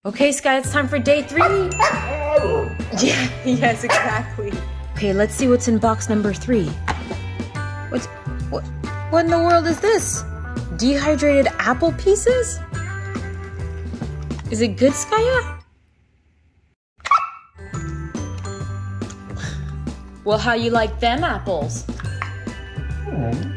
Okay, Skaya, it's time for day 3. Yeah, yes, exactly. Okay, let's see what's in box number 3. What in the world is this? Dehydrated apple pieces? Is it good, Skaya? Well, how you like them apples?